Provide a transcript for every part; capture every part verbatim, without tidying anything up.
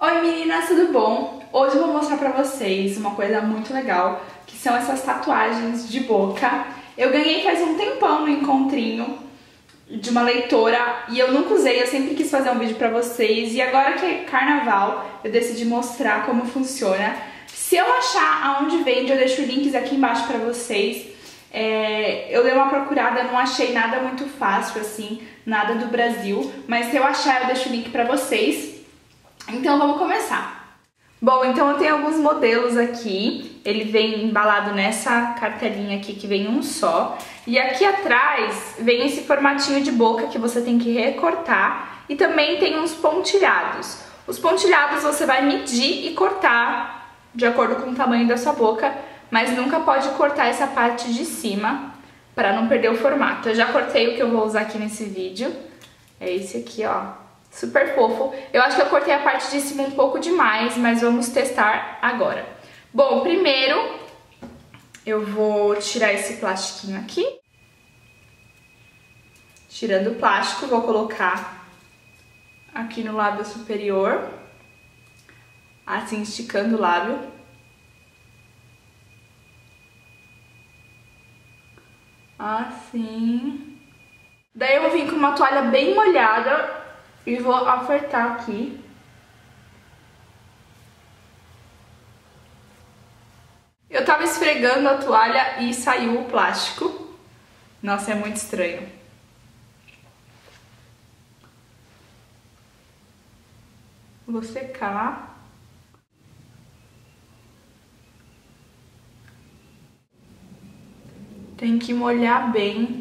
Oi meninas, tudo bom? Hoje eu vou mostrar pra vocês uma coisa muito legal, que são essas tatuagens de boca. Eu ganhei faz um tempão no encontrinho de uma leitora e eu nunca usei, eu sempre quis fazer um vídeo pra vocês e agora que é carnaval eu decidi mostrar como funciona. Se eu achar aonde vende, eu deixo links aqui embaixo pra vocês. É, eu dei uma procurada, não achei nada muito fácil assim, nada do Brasil, mas se eu achar eu deixo o link pra vocês. Então vamos começar. Bom, então eu tenho alguns modelos aqui. Ele vem embalado nessa cartelinha aqui que vem um só. E aqui atrás vem esse formatinho de boca que você tem que recortar. E também tem uns pontilhados. Os pontilhados você vai medir e cortar de acordo com o tamanho da sua boca, mas nunca pode cortar essa parte de cima para não perder o formato. Eu já cortei o que eu vou usar aqui nesse vídeo. É esse aqui, ó. Super fofo. Eu acho que eu cortei a parte de cima um pouco demais, mas vamos testar agora. Bom, primeiro eu vou tirar esse plastiquinho aqui. Tirando o plástico, vou colocar aqui no lábio superior. Assim, esticando o lábio. Assim. Daí eu vou vir com uma toalha bem molhada e vou apertar aqui. Eu tava esfregando a toalha e saiu o plástico. Nossa, é muito estranho. Vou secar. Tem que molhar bem.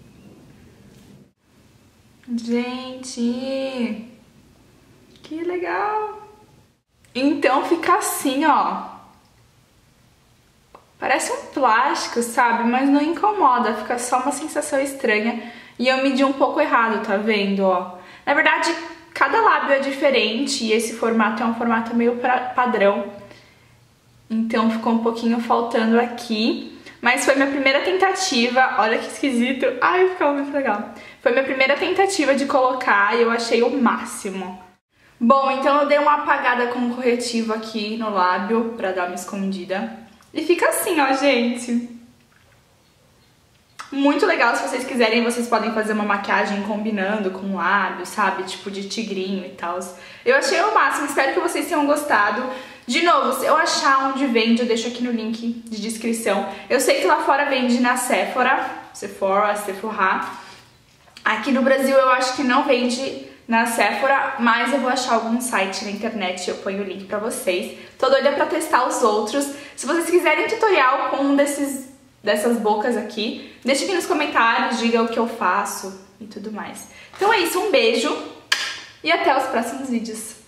Gente, que legal! Então fica assim, ó. Parece um plástico, sabe? Mas não incomoda, fica só uma sensação estranha. E eu medi um pouco errado, tá vendo, ó? Na verdade, cada lábio é diferente e esse formato é um formato meio padrão. Então ficou um pouquinho faltando aqui. Mas foi minha primeira tentativa, olha que esquisito, ai, ficou muito legal. Foi minha primeira tentativa de colocar e eu achei o máximo. Bom, então eu dei uma apagada com corretivo aqui no lábio pra dar uma escondida. E fica assim, ó, gente. Muito legal, se vocês quiserem, vocês podem fazer uma maquiagem combinando com o lábio, sabe? Tipo de tigrinho e tal. Eu achei o máximo, espero que vocês tenham gostado. De novo, se eu achar onde vende, eu deixo aqui no link de descrição. Eu sei que lá fora vende na Sephora, Sephora, Sephora. Aqui no Brasil eu acho que não vende na Sephora, mas eu vou achar algum site na internet e eu ponho o link pra vocês. Tô doida pra testar os outros. Se vocês quiserem tutorial com um desses, dessas bocas aqui, deixa aqui nos comentários, diga o que eu faço e tudo mais. Então é isso, um beijo e até os próximos vídeos.